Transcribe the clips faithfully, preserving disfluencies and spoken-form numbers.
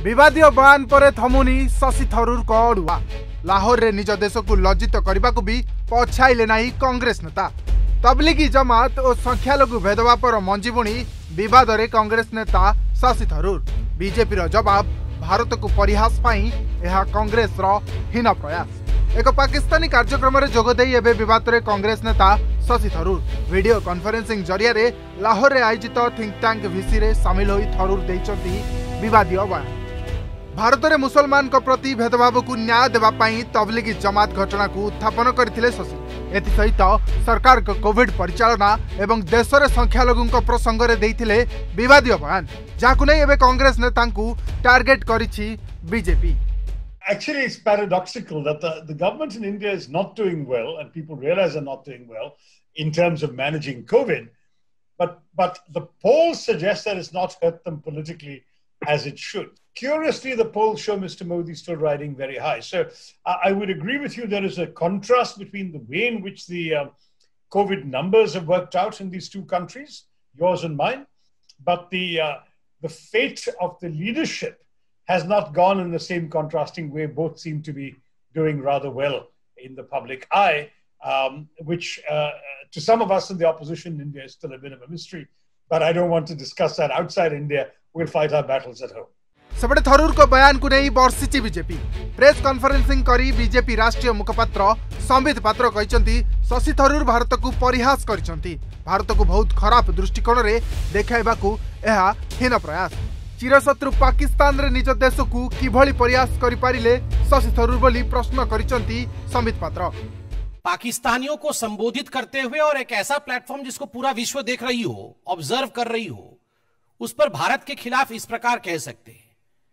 विवादीय बयान पर थमुनी शशि थरूर को अड़ुआ लाहौर रे निज देश को लज्जित करने को भी पछाइले नहीं कांग्रेस नेता। तबलीगी जमात और संख्यालघु भेदभाव मंजी बुणी विवाद रे कांग्रेस नेता शशि थरूर। बीजेपी रो जवाब भारत को परिहास पाई यह कांग्रेस रो हीन प्रयास। एक पाकिस्तानी कार्यक्रम में जोगदे एवं विवाद रे कांग्रेस नेता शशि थरूर वीडियो कॉन्फ्रेंसिंग जरिया रे लाहौर रे आयोजित थिंक टैंक भिसी रे शामिल होई थरूर देइचंती विवादीय बयान। भारत में मुसलमान को प्रति भेदभाव को न्याय देवाई तबलीगी जमात घटना को उत्थापन करथिले शशि। एसहित सरकार को कोविड परिचालना एवं देश में संख्यालघु प्रसंग में देइथिले विवादीय बयान, जहां नहीं एवं कांग्रेस नेता टार्गेट करिछि BJP. Actually, it's paradoxical that the, the government in India is not doing well, and people realize they're not doing well in terms of managing COVID. But but the polls suggest that it's not hurt them politically as it should. Curiously, the polls show Mister Modi still riding very high. So uh, I would agree with you. There is a contrast between the way in which the uh, COVID numbers have worked out in these two countries, yours and mine, but the uh, the fate of the leadership has not gone in the same contrasting way. Both seem to be doing rather well in the public eye, um, which uh, to some of us in the opposition in India is still a bit of a mystery. But I don't want to discuss that outside India. We'll fight our battles at home. सेपटे थरूर को बयान को नहीं बर्षिची BJP. Press conferencing करी BJP राष्ट्रीय मुखपात्र संबित पात्र कहते शशि थरूर भारत को परिहास करछंती। भारत को बहुत खराब दृष्टिकोण रे देखाइबा को एहा हीन प्रयास। चिरशत्रु पाकिस्तान रे निज देश को किभली प्रयास करि पारिले शशि थरूर बोली प्रश्न करिसंती संबित पात्र। पाकिस्तानियों को संबोधित करते हुए और एक ऐसा प्लेटफॉर्म जिसको पूरा विश्व देख रही हो, ऑब्जर्व कर रही हो, उस पर भारत के खिलाफ इस प्रकार कह सकते हैं।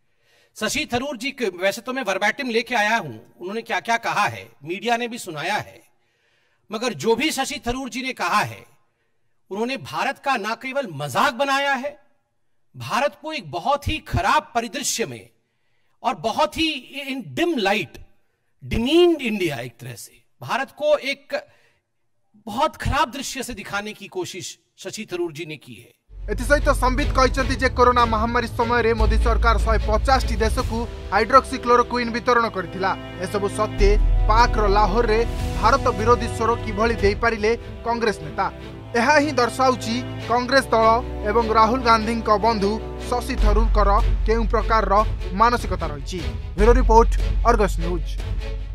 शशि थरूर जी के वैसे तो मैं वर्बैटिम लेके आया हूं, उन्होंने क्या क्या कहा है मीडिया ने भी सुनाया है, मगर जो भी शशि थरूर जी ने कहा है उन्होंने भारत का न केवल मजाक बनाया है, भारत को एक बहुत ही खराब परिदृश्य में और बहुत ही in dim light demeaned India, एक तरह से भारत को एक बहुत खराब दृश्य से दिखाने की कोशिश शशि थरूर जी ने की है। एसहित संबित कहते जे कोरोना महामारी समय रे मोदी सरकार एक सौ पचास टी देश को हाइड्रोक्सीक्लोरोक्विन वितरण करथिला। एसबु सत्य पाक रो लाहौर रे भारत विरोधी स्वर किभली देई पारिले कांग्रेस नेता। यह ही दर्शाउची कांग्रेस दल एवं राहुल गांधी को बंधु शशि थरूर केउ प्रकार रो मानसिकता रही। Bureau report, Argus news.